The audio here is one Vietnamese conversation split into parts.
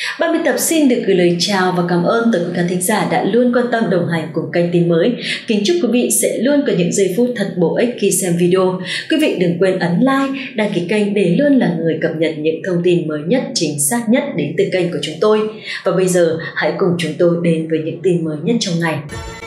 Ban biên tập xin được gửi lời chào và cảm ơn tới quý khán thính giả đã luôn quan tâm đồng hành cùng kênh Tin Mới. Kính chúc quý vị sẽ luôn có những giây phút thật bổ ích khi xem video. Quý vị đừng quên ấn like, đăng ký kênh để luôn là người cập nhật những thông tin mới nhất, chính xác nhất đến từ kênh của chúng tôi. Và bây giờ hãy cùng chúng tôi đến với những tin mới nhất trong ngày.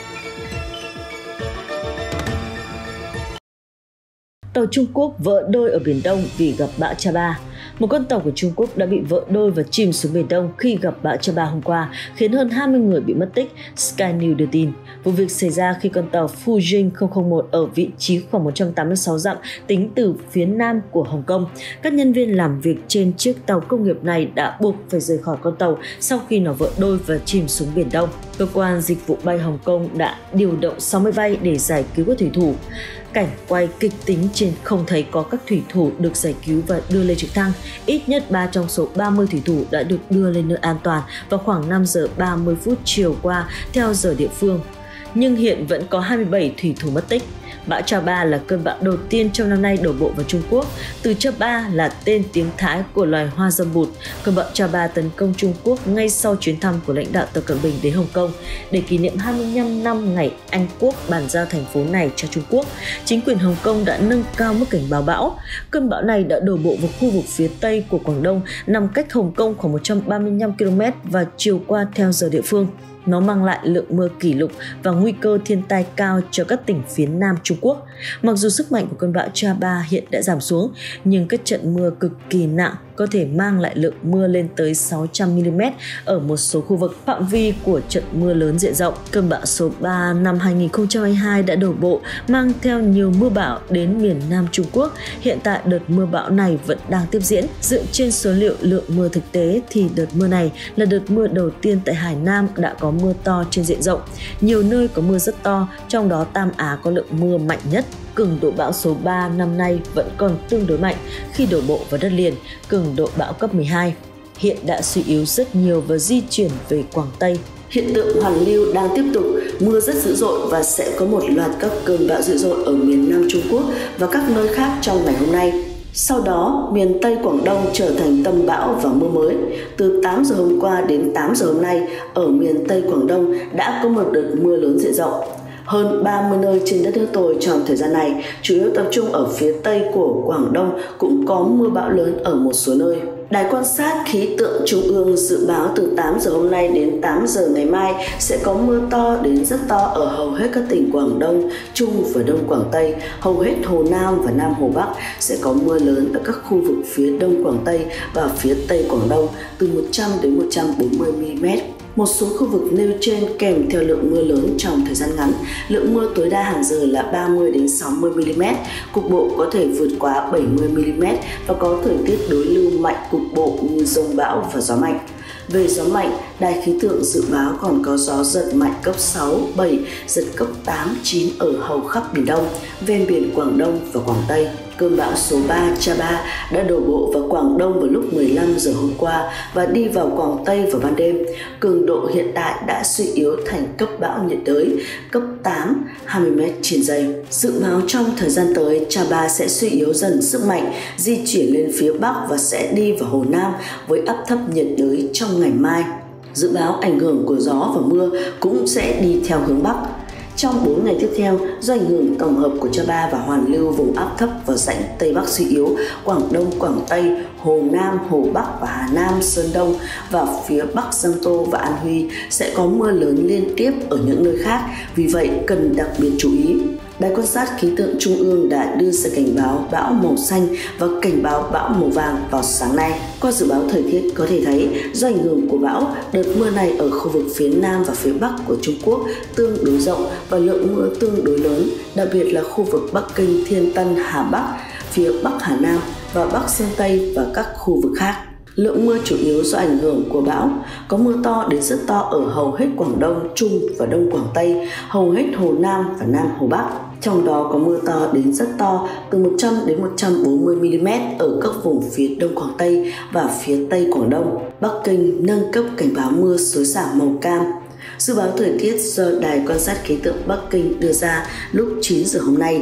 Tàu Trung Quốc vỡ đôi ở Biển Đông vì gặp bão Cha-Ba. Một con tàu của Trung Quốc đã bị vỡ đôi và chìm xuống Biển Đông khi gặp bão Cha-Ba hôm qua, khiến hơn 20 người bị mất tích, Sky News đưa tin. Vụ việc xảy ra khi con tàu Fujing 001 ở vị trí khoảng 186 dặm tính từ phía nam của Hồng Kông. Các nhân viên làm việc trên chiếc tàu công nghiệp này đã buộc phải rời khỏi con tàu sau khi nó vỡ đôi và chìm xuống Biển Đông. Cơ quan dịch vụ bay Hồng Kông đã điều động 6 máy bay để giải cứu các thủy thủ. Cảnh quay kịch tính trên không thấy có các thủy thủ được giải cứu và đưa lên trực thăng. Ít nhất 3 trong số 30 thủy thủ đã được đưa lên nơi an toàn vào khoảng 5 giờ 30 phút chiều qua theo giờ địa phương. Nhưng hiện vẫn có 27 thủy thủ mất tích. Bão Cha-Ba là cơn bão đầu tiên trong năm nay đổ bộ vào Trung Quốc. Từ Cha-Ba là tên tiếng Thái của loài hoa dâm bụt. Cơn bão Cha-Ba tấn công Trung Quốc ngay sau chuyến thăm của lãnh đạo Tập Cận Bình đến Hồng Kông. Để kỷ niệm 25 năm ngày Anh Quốc bàn giao thành phố này cho Trung Quốc, chính quyền Hồng Kông đã nâng cao mức cảnh báo bão. Cơn bão này đã đổ bộ vào khu vực phía Tây của Quảng Đông, nằm cách Hồng Kông khoảng 135 km và chiều qua theo giờ địa phương. Nó mang lại lượng mưa kỷ lục và nguy cơ thiên tai cao cho các tỉnh phía Nam Trung Quốc. Mặc dù sức mạnh của cơn bão Cha-Ba hiện đã giảm xuống, nhưng các trận mưa cực kỳ nặng có thể mang lại lượng mưa lên tới 600 mm ở một số khu vực. Phạm vi của trận mưa lớn diện rộng, cơn bão số 3 năm 2022 đã đổ bộ mang theo nhiều mưa bão đến miền Nam Trung Quốc. Hiện tại đợt mưa bão này vẫn đang tiếp diễn. Dựa trên số liệu lượng mưa thực tế thì đợt mưa này là đợt mưa đầu tiên tại Hải Nam đã có mưa to trên diện rộng. Nhiều nơi có mưa rất to, trong đó Tam Á có lượng mưa mạnh nhất. Cường độ bão số 3 năm nay vẫn còn tương đối mạnh khi đổ bộ vào đất liền, cường độ bão cấp 12. Hiện đã suy yếu rất nhiều và di chuyển về Quảng Tây. Hiện tượng hoàn lưu đang tiếp tục, mưa rất dữ dội và sẽ có một loạt các cơn bão dữ dội ở miền Nam Trung Quốc và các nơi khác trong ngày hôm nay. Sau đó, miền Tây Quảng Đông trở thành tâm bão và mưa mới. Từ 8 giờ hôm qua đến 8 giờ hôm nay, ở miền Tây Quảng Đông đã có một đợt mưa lớn diện rộng. Hơn 30 nơi trên đất nước tôi trong thời gian này, chủ yếu tập trung ở phía Tây của Quảng Đông, cũng có mưa bão lớn ở một số nơi. Đài quan sát khí tượng Trung ương dự báo từ 8 giờ hôm nay đến 8 giờ ngày mai sẽ có mưa to đến rất to ở hầu hết các tỉnh Quảng Đông, Trung và Đông Quảng Tây. Hầu hết Hồ Nam và Nam Hồ Bắc sẽ có mưa lớn ở các khu vực phía Đông Quảng Tây và phía Tây Quảng Đông từ 100 đến 140 mm. Một số khu vực nêu trên kèm theo lượng mưa lớn trong thời gian ngắn, lượng mưa tối đa hàng giờ là 30 đến 60 mm, cục bộ có thể vượt quá 70 mm và có thời tiết đối lưu mạnh cục bộ như dông bão và gió mạnh. Về gió mạnh, Đài khí tượng dự báo còn có gió giật mạnh cấp 6, 7, giật cấp 8, 9 ở hầu khắp Biển Đông, ven biển Quảng Đông và Quảng Tây. Cơn bão số 3 Cha-Ba đã đổ bộ vào Quảng Đông vào lúc 15 giờ hôm qua và đi vào Quảng Tây vào ban đêm. Cường độ hiện tại đã suy yếu thành cấp bão nhiệt đới, cấp 8, 20 m trên giây. Dự báo trong thời gian tới, Cha-Ba sẽ suy yếu dần sức mạnh, di chuyển lên phía Bắc và sẽ đi vào Hồ Nam với áp thấp nhiệt đới trong ngày mai. Dự báo ảnh hưởng của gió và mưa cũng sẽ đi theo hướng Bắc. Trong 4 ngày tiếp theo, do ảnh hưởng tổng hợp của Cha-Ba và hoàn lưu vùng áp thấp và rãnh Tây Bắc suy yếu, Quảng Đông, Quảng Tây, Hồ Nam, Hồ Bắc và Hà Nam, Sơn Đông và phía Bắc Giang Tô và An Huy sẽ có mưa lớn liên tiếp ở những nơi khác, vì vậy cần đặc biệt chú ý. Đài quan sát khí tượng Trung ương đã đưa ra cảnh báo bão màu xanh và cảnh báo bão màu vàng vào sáng nay. Qua dự báo thời tiết có thể thấy, do ảnh hưởng của bão, đợt mưa này ở khu vực phía Nam và phía Bắc của Trung Quốc tương đối rộng và lượng mưa tương đối lớn, đặc biệt là khu vực Bắc Kinh, Thiên Tân, Hà Bắc, phía Bắc Hà Nam và Bắc Sơn Tây và các khu vực khác. Lượng mưa chủ yếu do ảnh hưởng của bão, có mưa to đến rất to ở hầu hết Quảng Đông, Trung và Đông Quảng Tây, hầu hết Hồ Nam và Nam Hồ Bắc. Trong đó có mưa to đến rất to từ 100 đến 140 mm ở các vùng phía Đông Quảng Tây và phía Tây Quảng Đông. Bắc Kinh nâng cấp cảnh báo mưa xối xả màu cam. Dự báo thời tiết do Đài quan sát khí tượng Bắc Kinh đưa ra lúc 9 giờ hôm nay,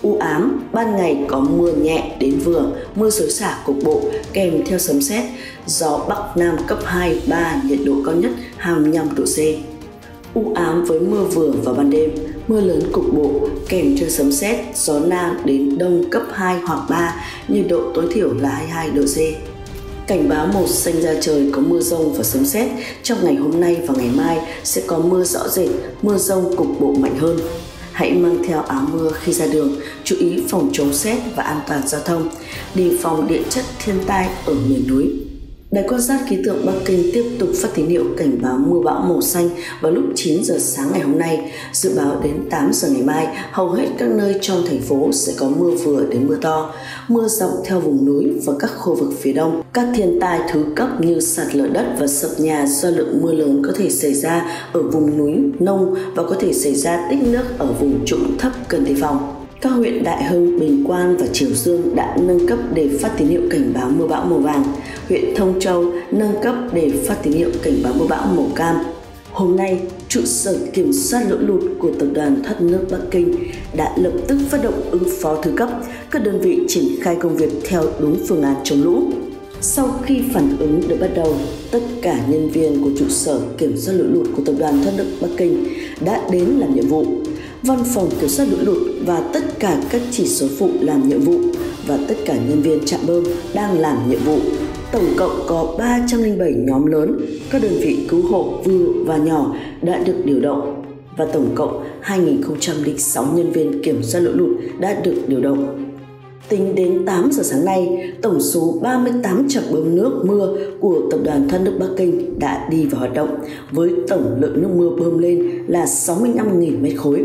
u ám, ban ngày có mưa nhẹ đến vừa, mưa xối xả cục bộ kèm theo sấm sét, gió Bắc Nam cấp 2, 3, nhiệt độ cao nhất 25 độ C. U ám với mưa vừa vào ban đêm, mưa lớn cục bộ kèm theo sấm sét, gió Nam đến Đông cấp 2 hoặc 3, nhiệt độ tối thiểu là 22 độ C. Cảnh báo màu xanh da trời có mưa rông và sấm sét. Trong ngày hôm nay và ngày mai sẽ có mưa rõ rệt, mưa rông cục bộ mạnh hơn. Hãy mang theo áo mưa khi ra đường, chú ý phòng chống sét và an toàn giao thông, đề phòng địa chất thiên tai ở miền núi. Đài quan sát khí tượng Bắc Kinh tiếp tục phát tín hiệu cảnh báo mưa bão màu xanh vào lúc 9 giờ sáng ngày hôm nay. Dự báo đến 8 giờ ngày mai, hầu hết các nơi trong thành phố sẽ có mưa vừa đến mưa to, mưa dọc theo vùng núi và các khu vực phía đông. Các thiên tai thứ cấp như sạt lở đất và sập nhà do lượng mưa lớn có thể xảy ra ở vùng núi, nông và có thể xảy ra tích nước ở vùng trũng thấp cần đề phòng. Các huyện Đại Hưng, Bình Quan và Triều Dương đã nâng cấp để phát tín hiệu cảnh báo mưa bão màu vàng. Huyện Thông Châu nâng cấp để phát tín hiệu cảnh báo mưa bão màu cam. Hôm nay, trụ sở kiểm soát lũ lụt của Tập đoàn Thoát nước Bắc Kinh đã lập tức phát động ứng phó thứ cấp, các đơn vị triển khai công việc theo đúng phương án chống lũ. Sau khi phản ứng được bắt đầu, tất cả nhân viên của trụ sở kiểm soát lũ lụt của Tập đoàn Thoát nước Bắc Kinh đã đến làm nhiệm vụ. Văn phòng kiểm soát lũ lụt và tất cả các chỉ số phụ làm nhiệm vụ và tất cả nhân viên trạm bơm đang làm nhiệm vụ. Tổng cộng có 307 nhóm lớn, các đơn vị cứu hộ vừa và nhỏ đã được điều động và tổng cộng 2.006 nhân viên kiểm soát lũ lụt đã được điều động. Tính đến 8 giờ sáng nay, tổng số 38 trạm bơm nước mưa của Tập đoàn Thoát nước Bắc Kinh đã đi vào hoạt động với tổng lượng nước mưa bơm lên là 65.000 mét khối.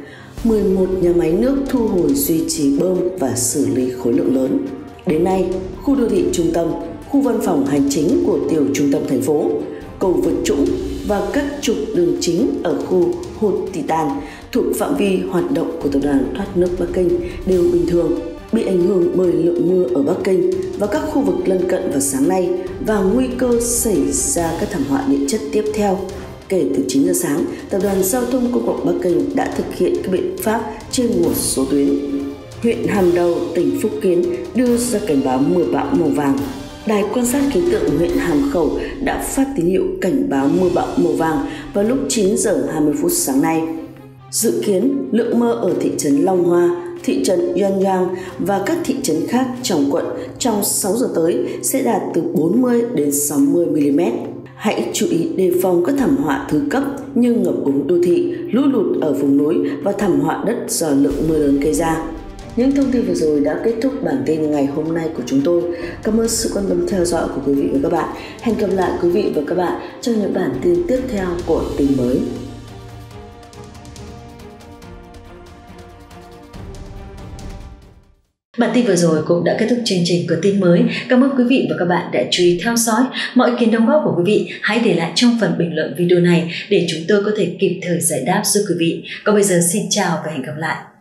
11 nhà máy nước thu hồi duy trì bơm và xử lý khối lượng lớn. Đến nay, khu đô thị trung tâm, khu văn phòng hành chính của tiểu trung tâm thành phố, cầu vượt trũng và các trục đường chính ở khu Hột Titan thuộc phạm vi hoạt động của Tập đoàn Thoát nước Bắc Kinh đều bình thường. Bị ảnh hưởng bởi lượng mưa ở Bắc Kinh và các khu vực lân cận vào sáng nay và nguy cơ xảy ra các thảm họa địa chất tiếp theo. Kể từ 9 giờ sáng, Tập đoàn Giao thông Công cộng Bắc Kinh đã thực hiện các biện pháp trên một số tuyến. Huyện Hàm Đầu, tỉnh Phúc Kiến đưa ra cảnh báo mưa bão màu vàng. Đài quan sát khí tượng huyện Hàm Khẩu đã phát tín hiệu cảnh báo mưa bão màu vàng vào lúc 9 giờ 20 phút sáng nay. Dự kiến lượng mưa ở thị trấn Long Hoa, thị trấn Yongyang và các thị trấn khác trong quận trong 6 giờ tới sẽ đạt từ 40 đến 60 mm. Hãy chú ý đề phòng các thảm họa thứ cấp như ngập úng đô thị, lũ lụt ở vùng núi và thảm họa đất do lượng mưa lớn gây ra. Những thông tin vừa rồi đã kết thúc bản tin ngày hôm nay của chúng tôi. Cảm ơn sự quan tâm theo dõi của quý vị và các bạn. Hẹn gặp lại quý vị và các bạn trong những bản tin tiếp theo của tin mới. Bản tin vừa rồi cũng đã kết thúc chương trình của tin mới. Cảm ơn quý vị và các bạn đã chú ý theo dõi. Mọi ý kiến đóng góp của quý vị hãy để lại trong phần bình luận video này để chúng tôi có thể kịp thời giải đáp giúp quý vị. Còn bây giờ xin chào và hẹn gặp lại.